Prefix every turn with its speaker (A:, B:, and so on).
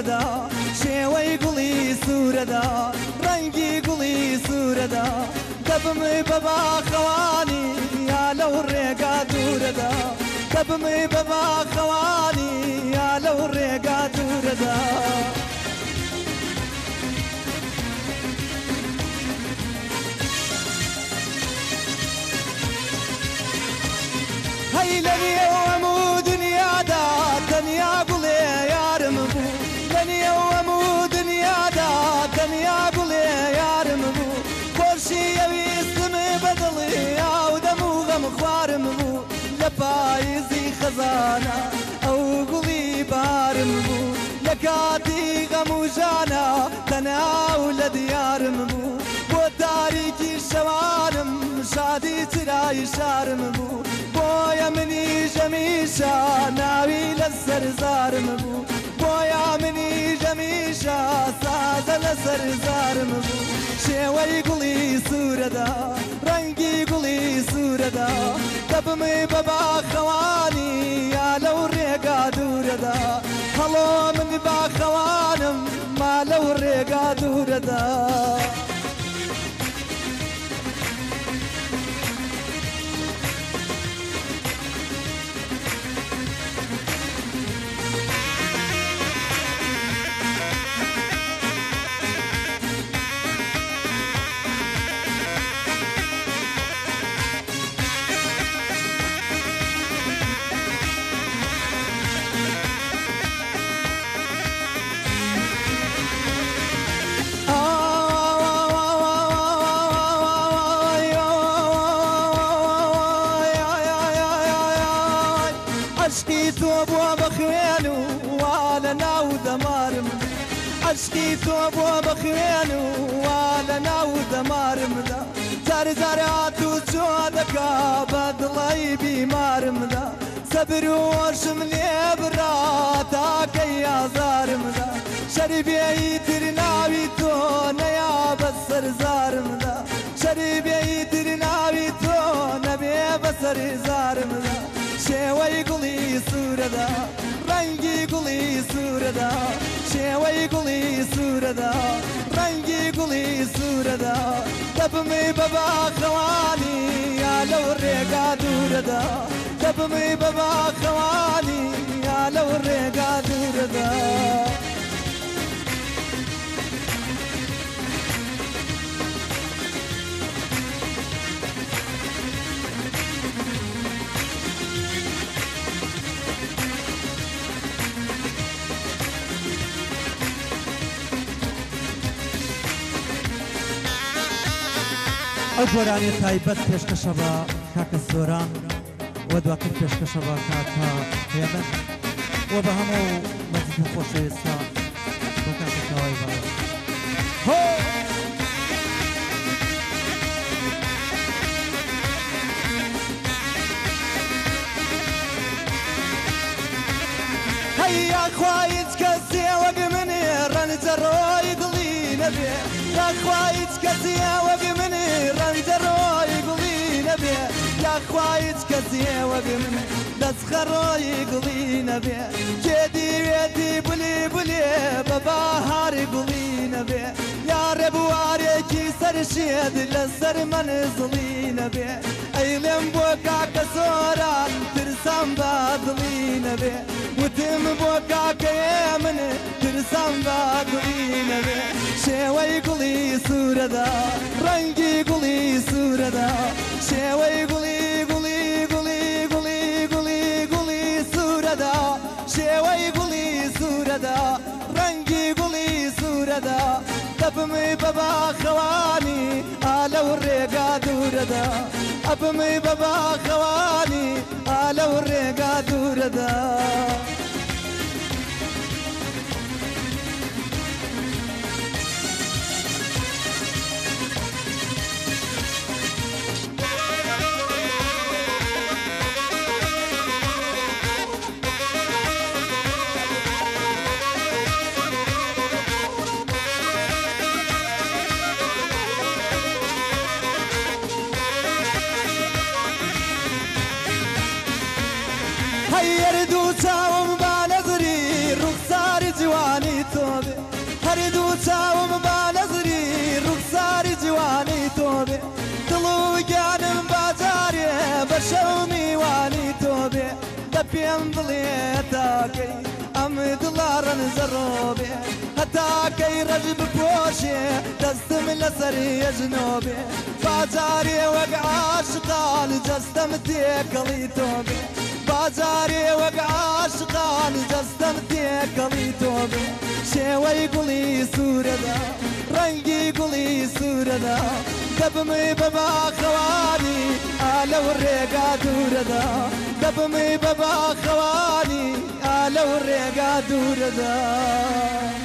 A: سوورەدا شێوەی گوڵی سوورەدا ڕەنگی گوڵی سوورەدا دەبمەی بە باخەوانی یا لەو ڕێگا دوورەدا دەبمەی بە باخەوانی یا لەو ڕێگا دوورەدا هەی لە نێو هەموو دنیادا تەنیا گوڵێ یارم بوو لە نێو هەموو دنیادا تەنیا گوڵێ یارم بوو خۆشی ئەویستمێ بەدڵی ئاو دەم و غەم خوارم بوو لە پاییزی خەزانە ئەو گوڵی بارم بوو لە کاتی غەم و ژانە تەناو لە دیارم بوو بۆ تاریکی شەوانم شادی چرای شارم بوو بۆیە منیش هەمیشە ناوی لەسەر زارم بوو بۆیە منیش هەمیشە سازە لەسەر زارم بوو شێوەی گوڵی سوورەدا ڕەنگی گوڵی سوورەدا دەبمێ بە باخەوانی یا لەو ڕێگا دوورەدا هەڵۆ من باخەوانم ما لەو ڕێگا دوورەدا عشقی تۆ بووە بە خوێن و وا لە ناو دەمارم عشقی تۆ بووە بە خوێن و وا لە ناو دەمارمدا جار جار هات و چۆ دەکا بە دڵی بیمارمدا سەبر و هۆشم لێ بڕا تاکەی ئازارمدا شەریبێی تر ناوی تۆ نەیا بە سەرزارمدا شەریبێی تر ناوی تۆ نەبێ بە سەرزارمدا شێوەی گوڵی سوورەدا ڕەنگی گوڵی سوورەدا شێوەی گوڵی سوورەدا ڕەنگی گوڵی سوورەدا دەبمێ بە باخەوانی یا لەو ڕێگا دوورەدا دەبمێ بە باخەوانی یا لەو ڕێگا دوورەدا
B: ئەو گۆرانی تایبەت پێشکەشە بە کاکە زۆران وە دواکرد پێشکەشە بە کاکە هێمن وە بە هەموو مەجلس خۆشەویستە بە کاکە کاوای باوە
A: هەییا خوا هیچ کەسێ وەک منێ ڕەنجە ڕۆی دڵی نەبێ یاخوا هیچ کەسێ وەک منێ ڕەنجە ڕۆی گوڵی نەبێ یاخوا هیچ کەسێ وەک منێ دەستخەڕۆی گوڵی نەبێ کێ دیوێتی بولێ بولێ بە باهاری گوڵی نەبێ یا ڕێبوارێکی سەرشێد لەسەر مەنزڵی نەبێ ئەی لێم بۆ کاکە زۆران ترسام بە دڵی نەبێ وتم بۆ کاکەیە من ترسام بە دڵی نەبێ شێوەی گوڵی سوورەدا ڕەنگی گوڵی سوورەدا شێوەی گوڵی گوڵی گوڵی گوڵی گوڵی گوڵی سوورەدا شێوەی گوڵی سوورەدا ڕەنگی گوڵی سوورەدا دەبمێ بە باخەوانی ئالەو ڕێگا دوورەدا ئەبمێ بە باخەوانی ئالەو ڕێگا دوورەدا هەیەر دوو چاوم پێم دڵێ تاکەی ئەم دڵارن زەڕۆبێ هەتاکەی ڕەش بپۆشێ دەستم لەسەری ئەژنۆبێ باجارێ وەک عاشقان جەستەم تێکەڵی تۆ بێ باجارێ وەک عاشقان جەستەم تێکەڵی تۆ بێ شێوەی گوڵی سوورەدا ڕەنگی گوڵی سوورەدا دەبمی بە باخەوانی ئالە و ڕێگا دوورەدا دەبمی بە باخەوانی ئالە و ڕێگا دوورەدا